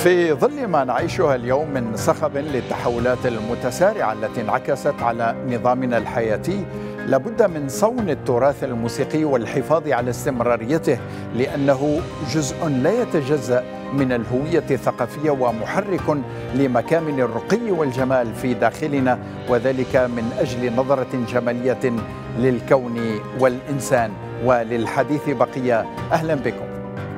في ظل ما نعيشها اليوم من صخب للتحولات المتسارعة التي انعكست على نظامنا الحياتي، لابد من صون التراث الموسيقي والحفاظ على استمراريته، لأنه جزء لا يتجزأ من الهوية الثقافية ومحرك لمكامن الرقي والجمال في داخلنا، وذلك من أجل نظرة جمالية للكون والإنسان. وللحديث بقية، أهلا بكم.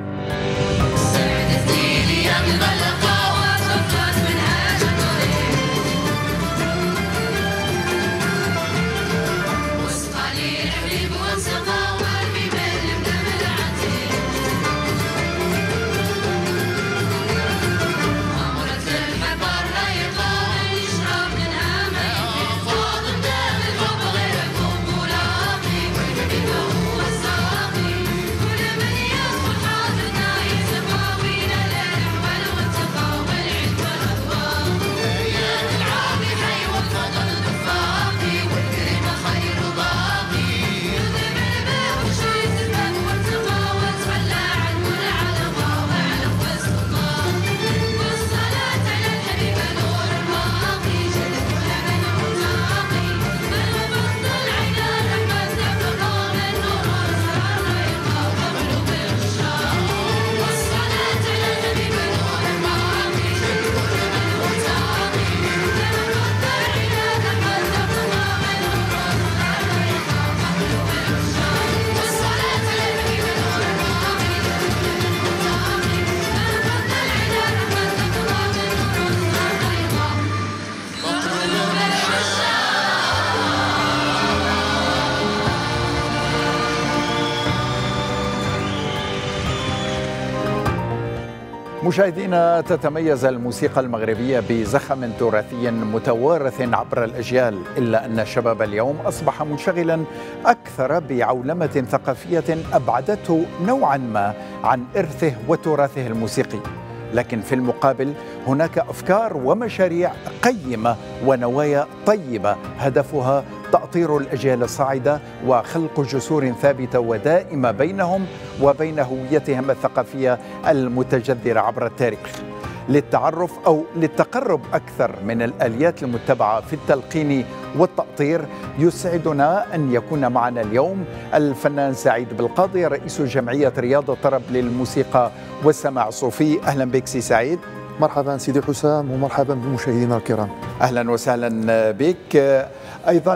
مشاهدينا، تتميز الموسيقى المغربية بزخم تراثي متوارث عبر الأجيال، إلا أن الشباب اليوم أصبح منشغلا أكثر بعولمة ثقافية أبعدته نوعا ما عن إرثه وتراثه الموسيقي. لكن في المقابل هناك أفكار ومشاريع قيمة ونوايا طيبة هدفها تأطير الأجيال الصاعدة وخلق جسور ثابتة ودائمة بينهم وبين هويتهم الثقافية المتجذرة عبر التاريخ. للتعرف أو للتقرب أكثر من الآليات المتبعة في التلقين والتأطير، يسعدنا أن يكون معنا اليوم الفنان سعيد بالقاضي، رئيس جمعية رياض الطرب للموسيقى والسماع الصوفي. أهلا بك سي سعيد. مرحبا سيدي حسام، ومرحبا بمشاهدينا الكرام. أهلا وسهلا بك. أيضا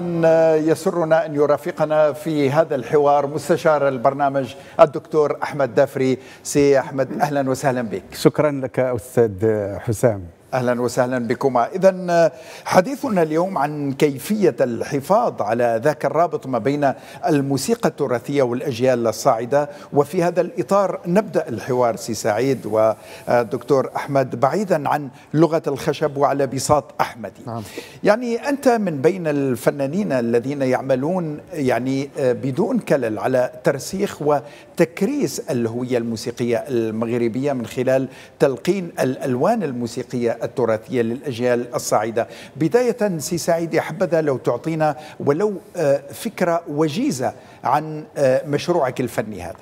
يسرنا أن يرافقنا في هذا الحوار مستشار البرنامج الدكتور أحمد دافري. سي أحمد، أهلا وسهلا بك. شكرا لك أستاذ حسام. أهلا وسهلا بكما. إذن حديثنا اليوم عن كيفية الحفاظ على ذاك الرابط ما بين الموسيقى التراثية والأجيال الصاعدة، وفي هذا الإطار نبدأ الحوار سي سعيد ودكتور أحمد بعيدا عن لغة الخشب وعلى بساط أحمدي. نعم. يعني أنت من بين الفنانين الذين يعملون يعني بدون كلل على ترسيخ وتكريس الهوية الموسيقية المغربية من خلال تلقين الألوان الموسيقية التراثية للأجيال الصاعدة. بداية سي سعيد، حبذا لو تعطينا ولو فكرة وجيزة عن مشروعك الفني هذا.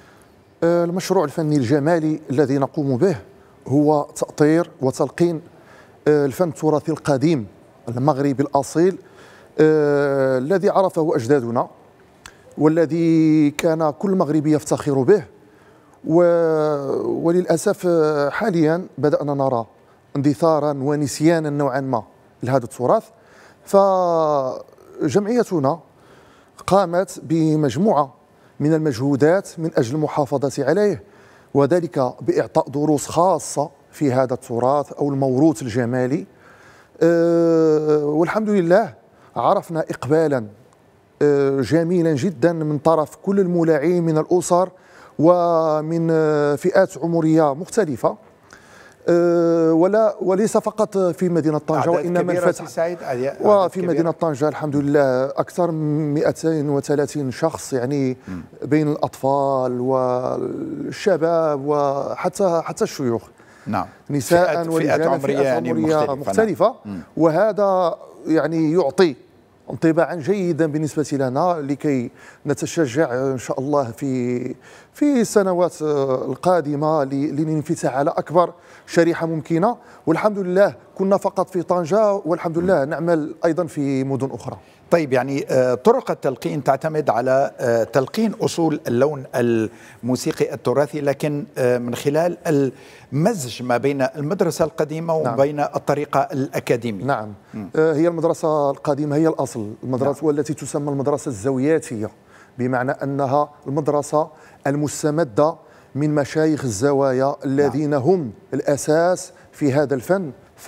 المشروع الفني الجمالي الذي نقوم به هو تأطير وتلقين الفن التراثي القديم المغربي الأصيل الذي عرفه أجدادنا، والذي كان كل مغربي يفتخر به، وللأسف حاليا بدأنا نرى اندثارا ونسيانا نوعا ما لهذا التراث. فجمعيتنا قامت بمجموعة من المجهودات من أجل المحافظة عليه، وذلك بإعطاء دروس خاصة في هذا التراث أو الموروث الجمالي. والحمد لله عرفنا إقبالا جميلا جدا من طرف كل المولاعين من الأسر ومن فئات عمرية مختلفة، وليس فقط في مدينة طنجة وإنما وفي مدينة طنجة الحمد لله أكثر من 230 شخص، يعني بين الأطفال والشباب وحتى الشيوخ. نعم. نساء ورجال، فئات عمرية يعني مختلفة. وهذا يعني يعطي انطباعا جيدا بالنسبة لنا لكي نتشجع إن شاء الله في السنوات القادمة للانفتاح على أكبر شريحة ممكنة. والحمد لله كنا فقط في طنجة، والحمد لله نعمل أيضا في مدن أخرى. طيب، يعني طرق التلقين تعتمد على تلقين أصول اللون الموسيقي التراثي، لكن من خلال المزج ما بين المدرسة القديمة وبين الطريقة الأكاديمية. نعم. هي المدرسة القديمة هي الأصل، المدرسة والتي تسمى المدرسة الزاوياتية، بمعنى أنها المدرسة المستمدة من مشايخ الزوايا الذين هم الأساس في هذا الفن.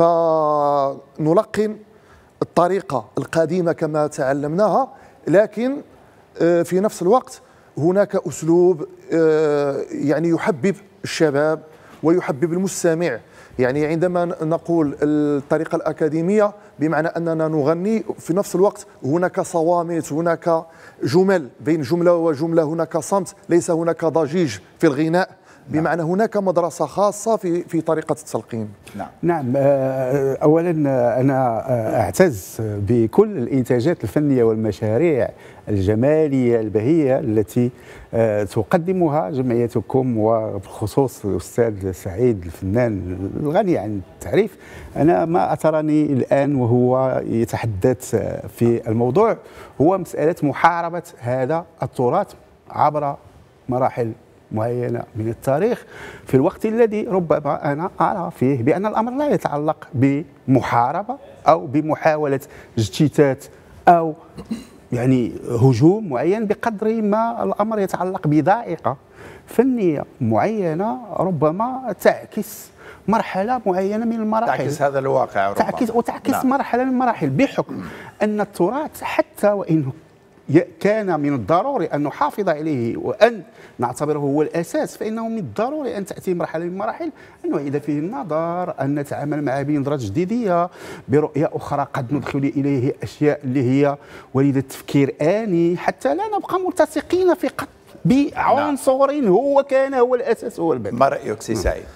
فنلقن الطريقة القديمة كما تعلمناها، لكن في نفس الوقت هناك أسلوب يعني يحبب الشباب ويحبب المستمع. يعني عندما نقول الطريقة الأكاديمية بمعنى أننا نغني، في نفس الوقت هناك صوامت، هناك جمل، بين جملة وجملة هناك صمت، ليس هناك ضجيج في الغناء، بمعنى هناك مدرسة خاصة في طريقة التلقين. نعم. أولا أنا أعتز بكل الإنتاجات الفنية والمشاريع الجمالية البهية التي تقدمها جمعيتكم، وبالخصوص الأستاذ سعيد الفنان الغني عن التعريف. أنا ما أثرني الآن وهو يتحدث في الموضوع هو مسألة محاربة هذا التراث عبر مراحل معينة من التاريخ، في الوقت الذي ربما أنا أرى فيه بأن الأمر لا يتعلق بمحاربة أو بمحاولة اجتثاث أو يعني هجوم معين، بقدر ما الأمر يتعلق بذائقة فنية معينة ربما تعكس مرحلة معينة من المراحل، تعكس هذا الواقع ربما. تعكس مرحلة من المراحل، بحكم أن التراث حتى وإنه كان من الضروري أن نحافظ عليه وأن نعتبره هو الأساس، فإنه من الضروري أن تأتي مرحلة من المراحل أن نعيد فيه النظر، أن نتعامل معه بنظرة جديدية، برؤية أخرى، قد ندخل إليه أشياء اللي هي وليدة تفكير آني، حتى لا نبقى ملتصقين فقط بعنصر هو كان هو الأساس هو الباب. ما رأيك سي سعيد؟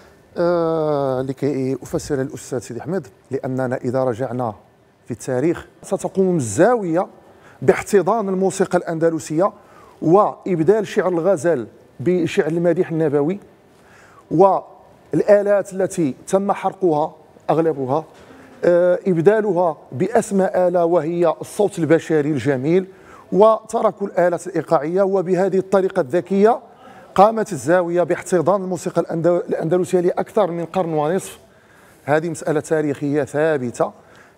لكي أفسر الأستاذ سيدي أحمد، لأننا إذا رجعنا في التاريخ ستقوم الزاوية باحتضان الموسيقى الأندلسية وإبدال شعر الغزل بشعر المديح النبوي، والآلات التي تم حرقها أغلبها إبدالها بأسمى آلة وهي الصوت البشري الجميل، وتركوا الآلات الإيقاعية. وبهذه الطريقة الذكية قامت الزاوية باحتضان الموسيقى الأندلسية لأكثر من قرن ونصف. هذه مسألة تاريخية ثابتة.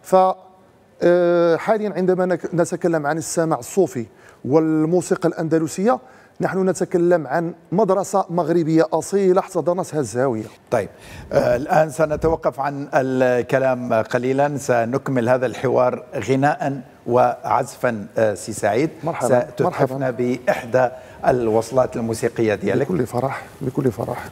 حاليا عندما نتكلم عن السمع الصوفي والموسيقى الأندلسية، نحن نتكلم عن مدرسة مغربية أصيلة احتضنتها الزاوية. طيب، الآن سنتوقف عن الكلام قليلا، سنكمل هذا الحوار غناء وعزفا. سي سعيد، ستتحفنا بإحدى الوصلات الموسيقية ديالك. بكل فرح، بكل فرح.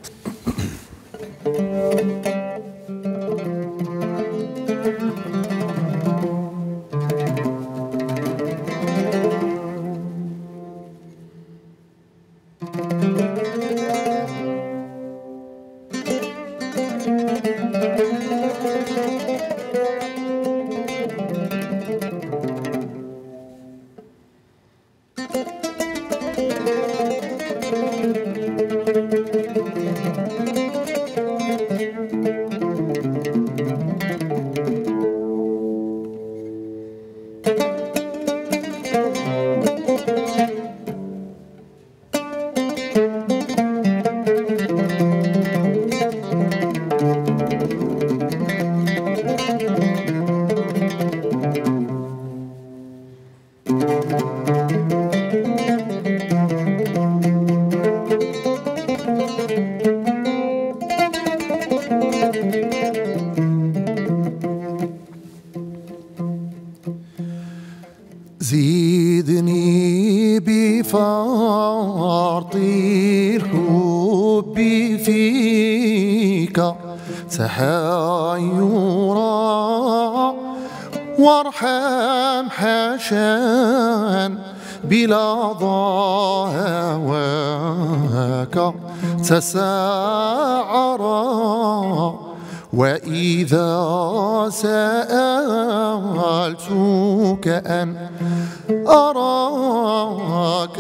زيدني بفرط الحب فيك تحيرا، وارحم حشان بلا ضهواك تساعرا، وإذا سألتك أن أراك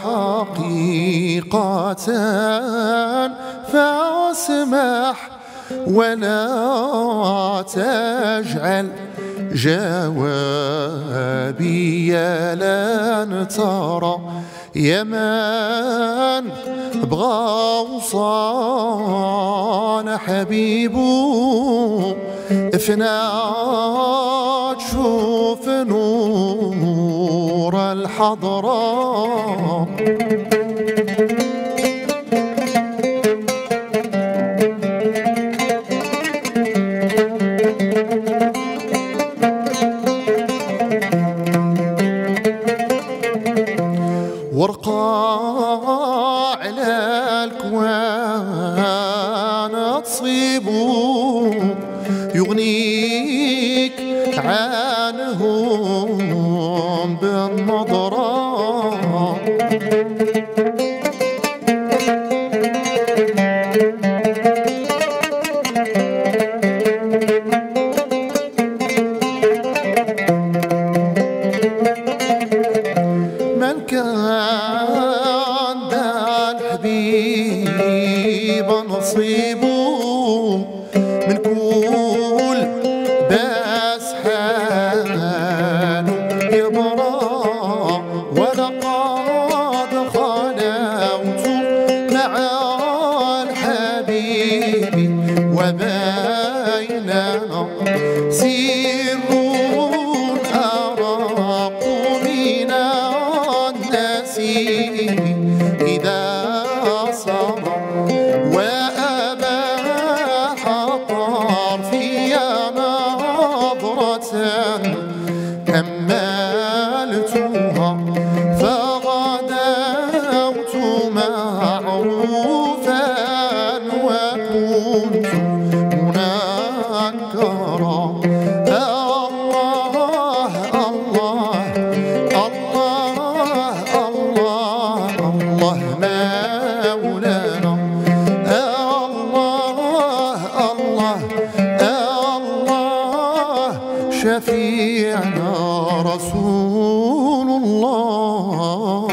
حقيقة فاسمح ولا تجعل جوابي لن ترى يا من بغى وصال حبيبو فينا تشوف نور الحضرة ورقى على الكوان تصيبو يغنيك عنهم بالنظرة من كان ذا الحبيب نصيبه من كل بس حاله يبرى ولقد خلوت مع الحبيب وبيننا سر أراق من النسيم إذا صار وأباح طرفي نظرة أملتها فغدوت معروفا وكنت منكرا الله الله الله الله الله مولانا الله الله الله شفيعنا رسول الله.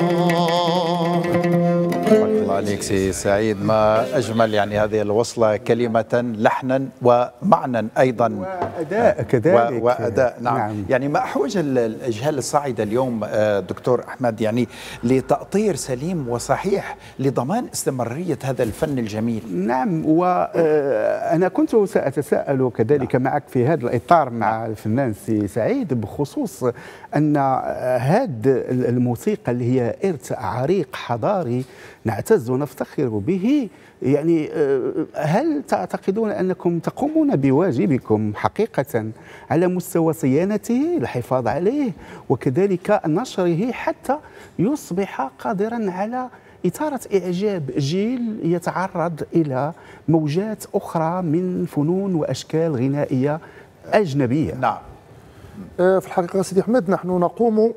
الله عليك سي سعيد، ما أجمل يعني هذه الوصلة، كلمة لحنا ومعنى أيضا وأداء كذلك وأداء. نعم. يعني ما أحوج الأجيال الصاعدة اليوم دكتور أحمد يعني لتأطير سليم وصحيح لضمان استمرارية هذا الفن الجميل. نعم، وأنا كنت سأتساءل كذلك معك في هذا الإطار مع الفنان سي سعيد بخصوص أن هذه الموسيقى اللي هي إرث عريق حضاري نعتز ونفتخر به، يعني هل تعتقدون أنكم تقومون بواجبكم حقيقة على مستوى صيانته، الحفاظ عليه وكذلك نشره حتى يصبح قادرا على إثارة إعجاب جيل يتعرض إلى موجات أخرى من فنون وأشكال غنائية أجنبية؟ نعم. في الحقيقة سيدي أحمد نحن نقوم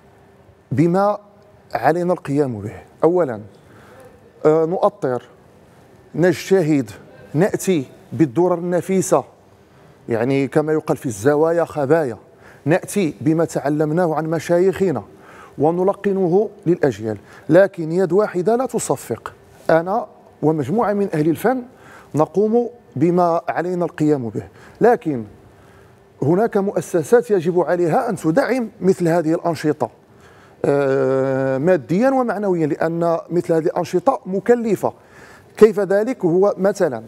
بما علينا القيام به. أولا نؤطر، نجتهد، نأتي بالدرر النفيسة، يعني كما يقال في الزوايا خبايا، نأتي بما تعلمناه عن مشايخنا ونلقنه للأجيال، لكن يد واحدة لا تصفق. أنا ومجموعة من أهل الفن نقوم بما علينا القيام به، لكن هناك مؤسسات يجب عليها أن تدعم مثل هذه الأنشطة ماديا ومعنويا، لأن مثل هذه الأنشطة مكلفة. كيف ذلك؟ هو مثلا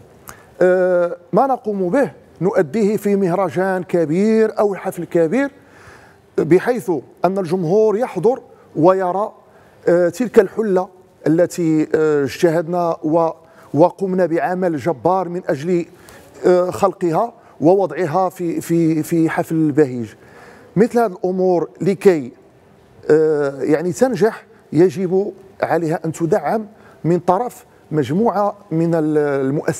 ما نقوم به نؤديه في مهرجان كبير أو حفل كبير بحيث أن الجمهور يحضر ويرى تلك الحلة التي اجتهدنا وقمنا بعمل جبار من أجل خلقها ووضعها في حفل بهيج. مثل هذه الأمور لكي يعني تنجح يجب عليها أن تدعم من طرف مجموعة من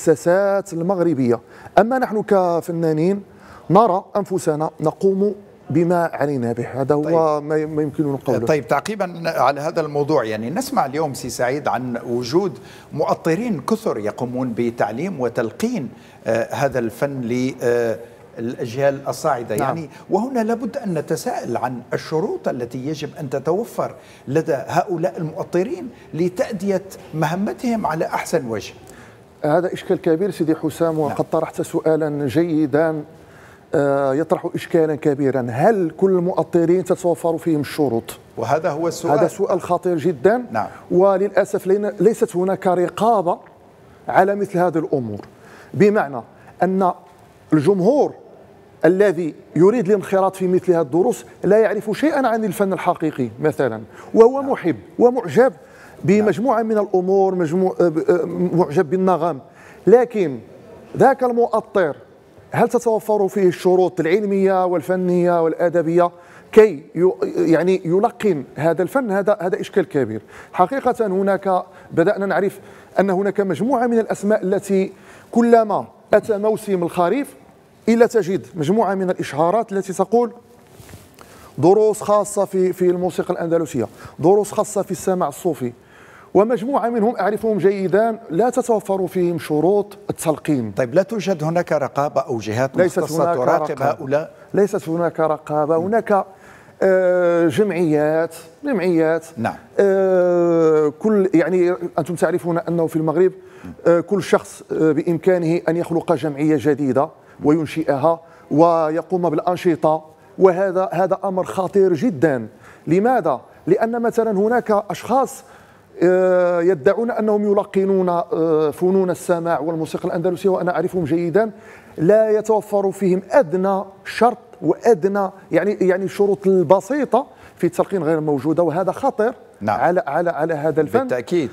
المؤسسات المغربية. أما نحن كفنانين نرى أنفسنا نقوم بما علينا به. هذا هو ما يمكن نقوله. طيب، تعقيبا على هذا الموضوع، يعني نسمع اليوم سي سعيد عن وجود مؤطرين كثر يقومون بتعليم وتلقين هذا الفن للأجيال الصاعدة. نعم. يعني وهنا لابد أن نتساءل عن الشروط التي يجب أن تتوفر لدى هؤلاء المؤطرين لتأدية مهمتهم على أحسن وجه. هذا إشكال كبير سيدي حسام، وقد طرحت سؤالا جيدا يطرح إشكالا كبيرا. هل كل المؤطرين تتوفر فيهم الشروط؟ وهذا هو السؤال. هذا سؤال خطير جدا. نعم. وللأسف ليست هناك رقابة على مثل هذه الأمور، بمعنى أن الجمهور الذي يريد الانخراط في مثل هذه الدروس لا يعرف شيئا عن الفن الحقيقي مثلا، وهو محب ومعجب بمجموعة من الأمور، معجب بالنغم، لكن ذاك المؤطر هل تتوفر فيه الشروط العلمية والفنية والأدبية كي يعني يلقن هذا الفن؟ هذا إشكال كبير. حقيقة هناك بدأنا نعرف أن هناك مجموعة من الأسماء التي كلما أتى موسم الخريف إلا تجد مجموعة من الإشهارات التي تقول دروس خاصة في الموسيقى الأندلسية، دروس خاصة في السماع الصوفي، ومجموعة منهم أعرفهم جيدا لا تتوفر فيهم شروط التلقين. طيب، لا توجد هناك رقابة أو جهات مختصة تراقب هؤلاء؟ ليست هناك رقابة، هناك جمعيات. نعم. كل يعني أنتم تعرفون أنه في المغرب كل شخص بإمكانه أن يخلق جمعية جديدة وينشئها ويقوم بالأنشطة، وهذا أمر خطير جدا. لماذا؟ لأن مثلا هناك أشخاص يدعون أنهم يلقنون فنون السماع والموسيقى الأندلسية، وأنا أعرفهم جيدا، لا يتوفر فيهم أدنى شرط وأدنى يعني الشروط البسيطة في التلقين غير موجودة، وهذا خطر. نعم. على هذا الفن بالتأكيد.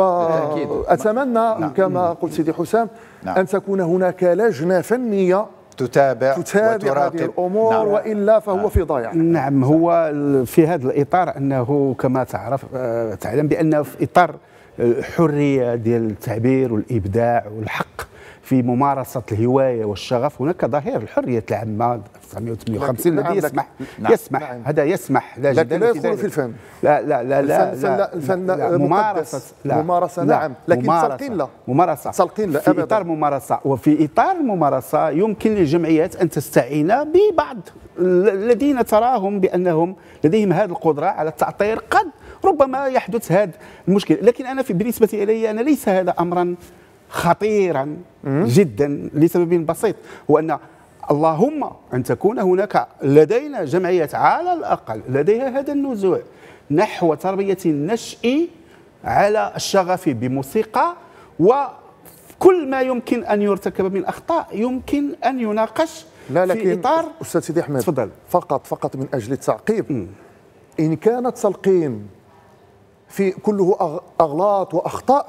وأتمنى كما قلت سيدي حسام أن تكون هناك لجنة فنية تتابع هذه الأمور. نعم. وإلا فهو في ضياع. نعم. هو في هذا الإطار أنه كما تعلم بأن في إطار الحرية ديال التعبير والإبداع والحق في ممارسة الهواية والشغف، هناك ظاهرة الحرية العامة 1958 الذي يسمح هذا يسمح لا لكن لا يدخل في الفن. لا الفن ممارسة نعم، لكن تلقين لا. تلقين لا في إطار ممارسة، وفي إطار الممارسة يمكن للجمعيات أن تستعين ببعض الذين تراهم بأنهم لديهم هذه القدرة على التأطير. قد ربما يحدث هذا المشكل، لكن أنا بالنسبة إلي أنا ليس هذا أمرا خطيرا جدا لسبب بسيط، هو أن اللهم أن تكون هناك لدينا جمعيات على الأقل لديها هذا النزوع نحو تربية النشء على الشغف بموسيقى، وكل ما يمكن أن يرتكب من أخطاء يمكن أن يناقش في إطار. أستاذ سيدي أحمد، تفضل. فقط من أجل التعقيب، إن كان التلقين في كله أغلاط وأخطاء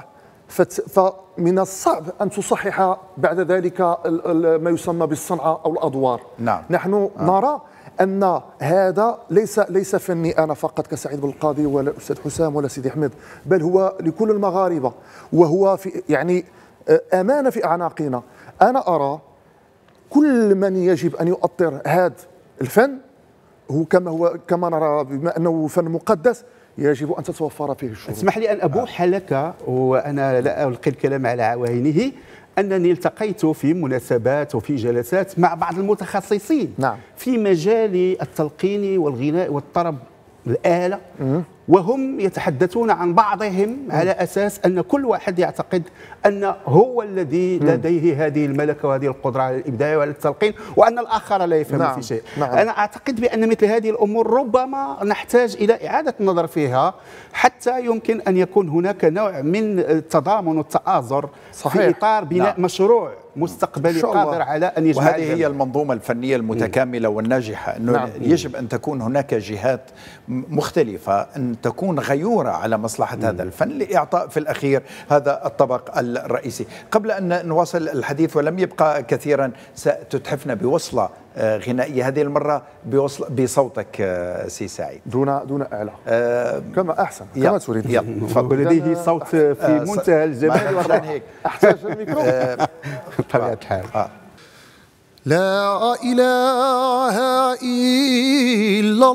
فمن الصعب أن تصحح بعد ذلك ما يسمى بالصنعة أو الأدوار. نعم. نحن نرى أن هذا ليس فني أنا فقط كسعيد بالقاضي ولا الأستاذ حسام ولا سيدي أحمد، بل هو لكل المغاربة، وهو في يعني أمانة في أعناقنا. أنا أرى كل من يجب أن يؤطر هذا الفن هو كما نرى بما أنه فن مقدس يجب أن تتوفر فيه الشروط. اسمح لي أن أبوح لك، وأنا لا ألقي الكلام على عوائنه، أنني التقيت في مناسبات وفي جلسات مع بعض المتخصصين. نعم. في مجال التلقين والغناء والطرب الآلة، وهم يتحدثون عن بعضهم على أساس أن كل واحد يعتقد أن هو الذي لديه هذه الملكة وهذه القدرة على الإبداع وعلى التلقين، وأن الآخر لا يفهم في شيء. أنا أعتقد بأن مثل هذه الأمور ربما نحتاج إلى إعادة النظر فيها حتى يمكن أن يكون هناك نوع من التضامن والتآزر في إطار بناء مشروع مستقبلي قادر على أن يجمع. وهذه هي المنظومة الفنية المتكاملة والناجحة، أنه يجب أن تكون هناك جهات مختلفة أن تكون غيورة على مصلحة هذا الفن لإعطاء في الأخير هذا الطبق الرئيسي. قبل أن نواصل الحديث ولم يبقى كثيرا، ستتحفنا بوصلة غنائية هذه المرة بصوتك سي سعيد، دون أعلى كما أحسن كما تريد. ولديه صوت في منتهى الجمال والروعة. أحتاج الميكرو بطبيعة الحال. لا إله إلا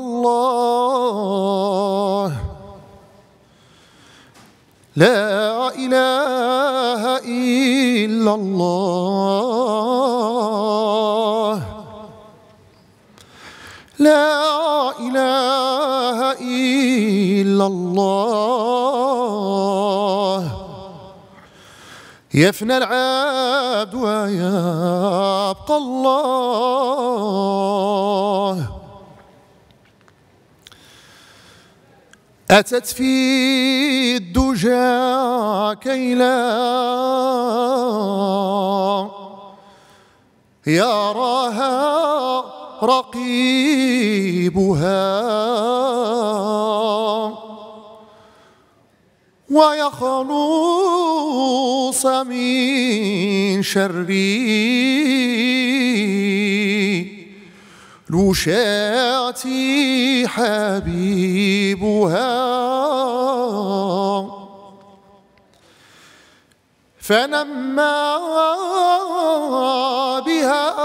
الله لا إله إلا الله لا إله إلا الله يفنى العبد ويبقى الله أتت في الدجى كي لا يراها رقيبها ويخلص من شر لوشات حبيبها فنما بها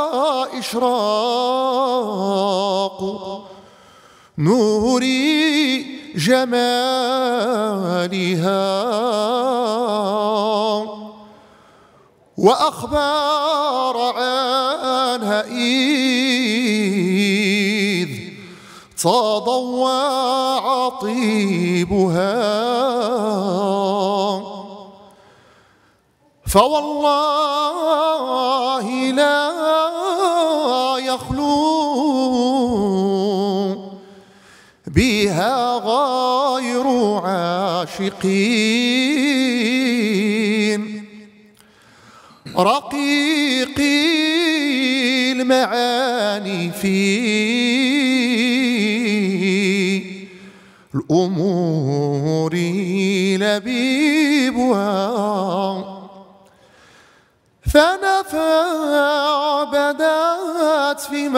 إشراق نور جمالها وأخبار عنها إذ تضوع طيبها فوالله لا يخلو بها غير عاشقين رقيقي المعاني في الأمور لبيبها فنفع بدات في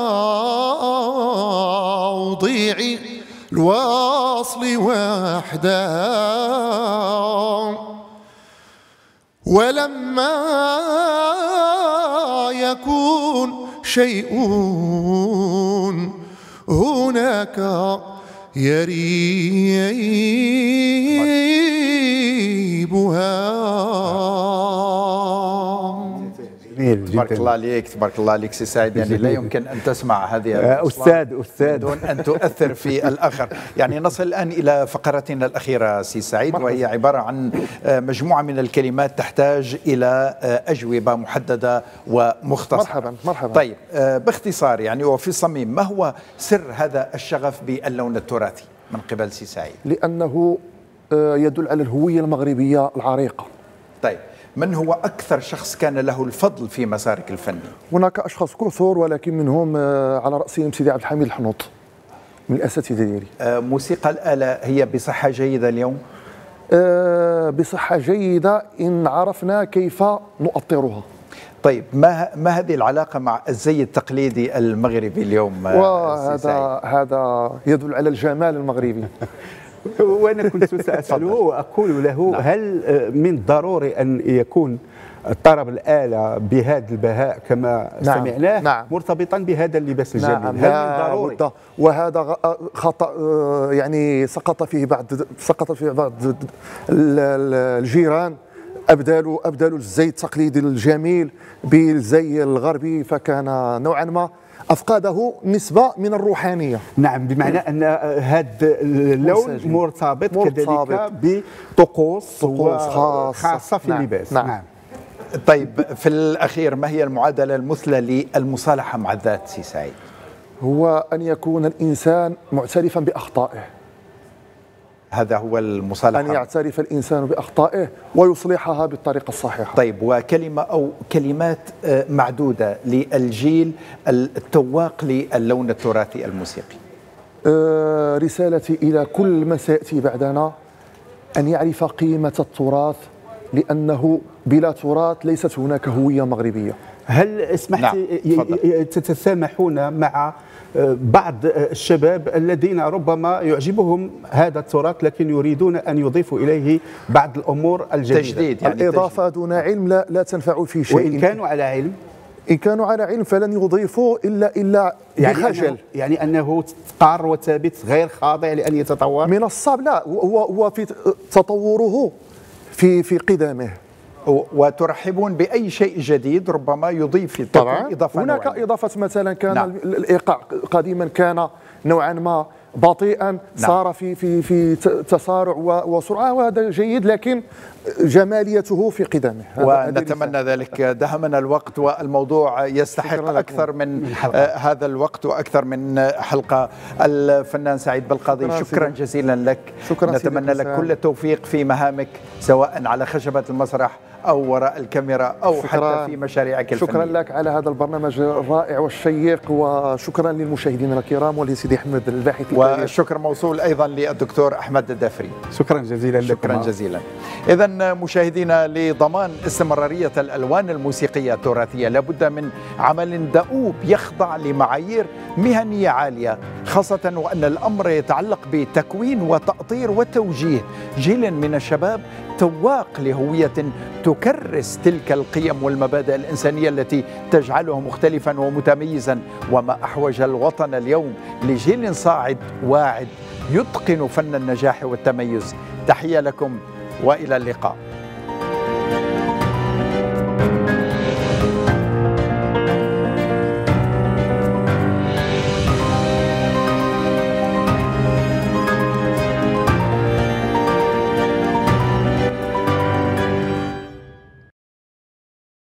موضع الوصل وحدها ولما يكون شيء هناك يريبها. تبارك الله عليك، تبارك الله عليك سي سعيد. يعني لا يمكن أن تسمع هذه أستاذ دون أن تؤثر في الآخر. يعني نصل الآن إلى فقرتنا الأخيرة سي سعيد، وهي عبارة عن مجموعة من الكلمات تحتاج إلى أجوبة محددة ومختصرة. مرحبا. طيب باختصار يعني وفي الصميم، ما هو سر هذا الشغف باللون التراثي من قبل سي سعيد؟ لأنه يدل على الهوية المغربية العريقة. طيب من هو أكثر شخص كان له الفضل في مسارك الفني؟ هناك أشخاص كثر، ولكن منهم على رأسهم سيدي عبد الحميد الحنوط من الأساتذة ديالي. موسيقى الآلة هي بصحة جيدة اليوم؟ بصحة جيدة إن عرفنا كيف نؤطرها. طيب ما هذه العلاقة مع الزي التقليدي المغربي اليوم؟ وهذا يدل على الجمال المغربي. وأنا كنت سأسأله وأقول له نعم. هل من الضروري أن يكون طرب الآلة بهذا البهاء كما نعم. سمعناه نعم. مرتبطا بهذا اللباس الجميل؟ نعم. هل من ضروري؟ وهذا خطأ يعني سقط فيه بعض الجيران، أبدلوا الزي التقليدي الجميل بالزي الغربي، فكان نوعا ما أفقده نسبة من الروحانية. نعم، بمعنى أن هذا اللون مرتبط كذلك بطقوس خاصة في اللباس. نعم. طيب في الأخير، ما هي المعادلة المثلى للمصالحة مع الذات سي سعيد؟ هو أن يكون الإنسان معترفا بأخطائه. هذا هو المصالحة، أن يعترف الإنسان بأخطائه ويصلحها بالطريقة الصحيحة. طيب وكلمة أو كلمات معدودة للجيل التواق للون التراثي الموسيقي. رسالتي إلى كل من سيأتي بعدنا أن يعرف قيمة التراث، لأنه بلا تراث ليست هناك هوية مغربية. هل اسمحت تتسامحون مع بعض الشباب الذين ربما يعجبهم هذا التراث لكن يريدون أن يضيفوا إليه بعض الأمور الجديدة؟ تجديد يعني الإضافة دون علم لا تنفع في شيء، وإن كانوا على علم إن كانوا على علم فلن يضيفوا إلا بخجل. يعني أنه قار وثابت غير خاضع لأن يتطور؟ من الصعب، لا، هو في تطوره في قدمه. وترحبون بأي شيء جديد ربما يضيف طبعا. هناك إضافة، مثلا كان نعم. الإيقاع قديما كان نوعا ما بطيئا، نعم. صار في تسارع وسرعة، وهذا جيد، لكن جماليته في قدمه. ونتمنى ذلك. دهمنا الوقت والموضوع يستحق أكثر من هذا الوقت وأكثر من حلقة. الفنان سعيد بالقاضي، شكرا جزيلا لك. نتمنى لك كل التوفيق في مهامك، سواء على خشبة المسرح أو وراء الكاميرا أو حتى في مشاريعك الفنية. شكرا لك على هذا البرنامج الرائع والشيق، وشكرا للمشاهدين الكرام ولسيدي أحمد الباحث الكبير. والشكر موصول أيضا للدكتور أحمد الدافري. شكرا جزيلا لكم. شكرا جزيلا. إذا مشاهدينا، لضمان استمرارية الألوان الموسيقية التراثية لابد من عمل دؤوب يخضع لمعايير مهنية عالية، خاصة وأن الأمر يتعلق بتكوين وتأطير وتوجيه جيل من الشباب تواق لهوية تكرس تلك القيم والمبادئ الإنسانية التي تجعله مختلفا ومتميزا. وما أحوج الوطن اليوم لجيل صاعد واعد يتقن فن النجاح والتميز. تحية لكم وإلى اللقاء.